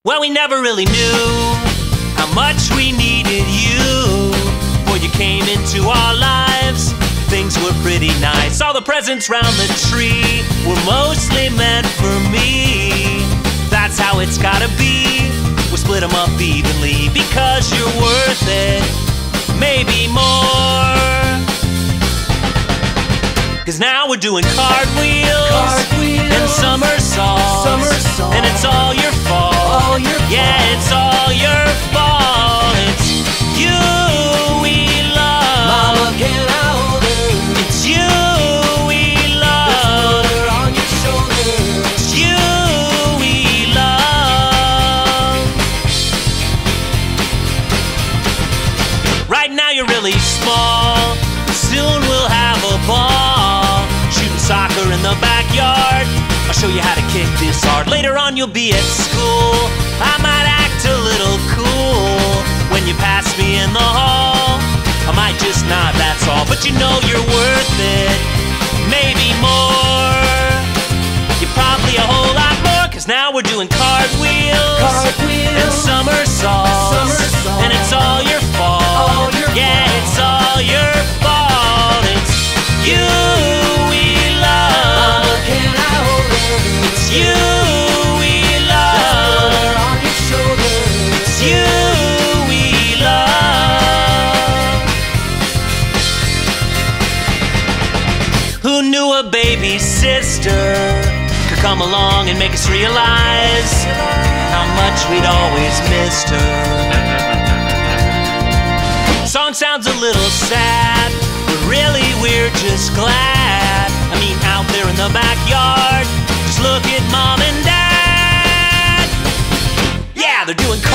Well, we never really knew how much we needed you. Before you came into our lives, things were pretty nice. All the presents round the tree were mostly meant for me. That's how it's gotta be. We'll split them up evenly because you're worth it, maybe more. Cause now we're doing cartwheels and somersaults, and it's all your fault. Yeah, it's all your fault. It's you we love. Mama, can I hold her? It's you we love. Let's put her on your shoulder. It's you we love. Right now you're really small. Soon we'll have a ball, shooting soccer in the backyard. I'll show you how to kick this hard. Later on you'll be at school. I might act a little cool when you pass me in the hall. I might just nod, that's all. But you know you're worth it, maybe more. You're probably a whole lot more. Cause now we're doing cartwheels and somersaults, and it's all your fault. Yeah, it's all your fault. It's you we love. Mama, can I hold her? It's you we love. Let's put her on your shoulder. It's you we love. Who knew a baby sister could come along and make us realize how much we'd always missed her? Song sounds a little sad, but really we're just glad. I mean, out there in the backyard, just look at Mom and Dad. Yeah, they're doing